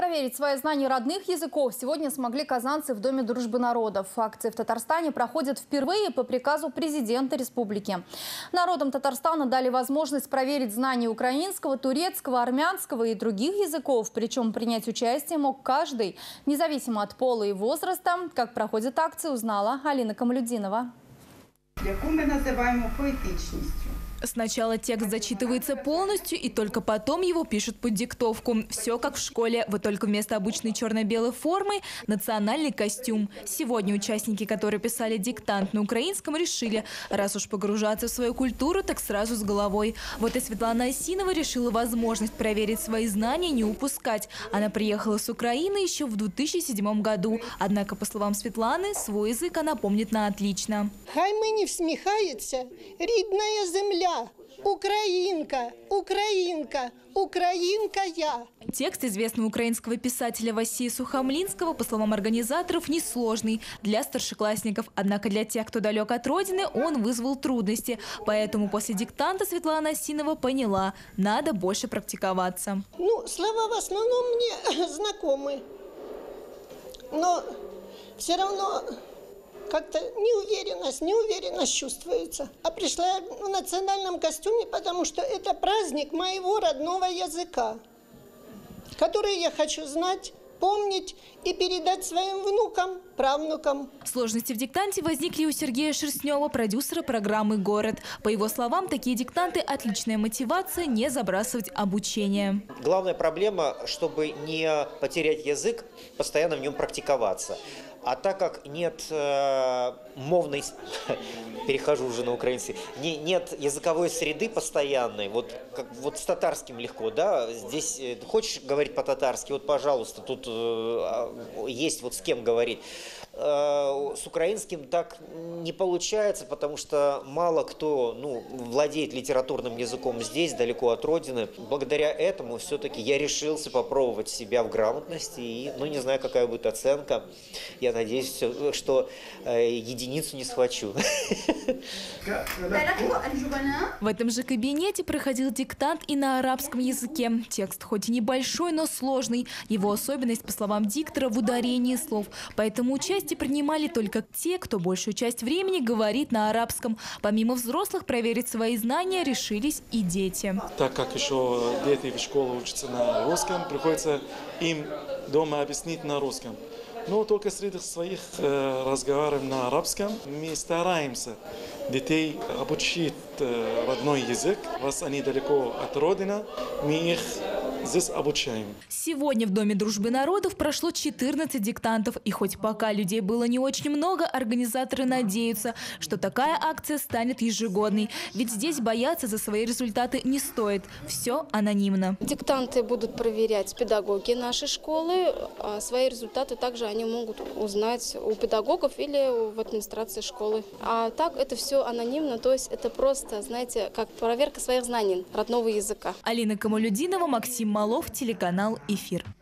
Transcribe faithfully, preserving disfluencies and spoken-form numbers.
Проверить свои знания родных языков сегодня смогли казанцы в Доме дружбы народов. Акции в Татарстане проходят впервые по приказу президента республики. Народам Татарстана дали возможность проверить знания украинского, турецкого, армянского и других языков. Причем принять участие мог каждый, независимо от пола и возраста. Как проходит акция, узнала Алина Камалюдинова. Яку мы называем поэтичностью. Сначала текст зачитывается полностью, и только потом его пишут под диктовку. Все как в школе, вот только вместо обычной черно-белой формы – национальный костюм. Сегодня участники, которые писали диктант на украинском, решили, раз уж погружаться в свою культуру, так сразу с головой. Вот и Светлана Осинова решила возможность проверить свои знания, не упускать. Она приехала с Украины еще в две тысячи седьмом году. Однако, по словам Светланы, свой язык она помнит на отлично. Хай мені всміхається рідна земля. Украинка, Украинка, Украинка я. Текст известного украинского писателя Василия Сухомлинского, по словам организаторов, несложный для старшеклассников. Однако для тех, кто далек от родины, он вызвал трудности. Поэтому после диктанта Светлана Осинова поняла – надо больше практиковаться. Ну, слова в основном мне знакомы. Но все равно... Как-то неуверенность, неуверенность чувствуется. А пришла я в национальном костюме, потому что это праздник моего родного языка, который я хочу знать, помнить и передать своим внукам, правнукам. Сложности в диктанте возникли у Сергея Шерстнева, продюсера программы «Город». По его словам, такие диктанты – отличная мотивация не забрасывать обучение. Главная проблема, чтобы не потерять язык, постоянно в нем практиковаться. А так как нет э, мовной, перехожу уже на украинский, не, нет языковой среды постоянной, вот, как, вот с татарским легко, да, здесь э, хочешь говорить по-татарски, вот, пожалуйста, тут э, есть вот с кем говорить. Э, с украинским так не получается, потому что мало кто, ну, владеет литературным языком здесь, далеко от родины. Благодаря этому все-таки я решился попробовать себя в грамотности, и, ну, не знаю, какая будет оценка. Я надеюсь, что э, единицу не схвачу. В этом же кабинете проходил диктант и на арабском языке. Текст хоть и небольшой, но сложный. Его особенность, по словам диктора, в ударении слов. Поэтому участие принимали только те, кто большую часть времени говорит на арабском. Помимо взрослых, проверить свои знания решились и дети. Так как еще дети в школе учатся на русском, приходится им дома объяснить на русском. Но только среди своих э, разговоров на арабском мы стараемся детей обучить э, родной язык. Раз они далеко от родины, мы их здесь обучаем. Сегодня в Доме дружбы народов прошло четырнадцать диктантов. И хоть пока людей было не очень много, организаторы надеются, что такая акция станет ежегодной. Ведь здесь бояться за свои результаты не стоит. Все анонимно. Диктанты будут проверять педагоги нашей школы. А свои результаты также они могут узнать у педагогов или в администрации школы. А так это все анонимно, то есть это просто, знаете, как проверка своих знаний родного языка. Алина Камалюдинова, Максим Малов, телеканал «Эфир».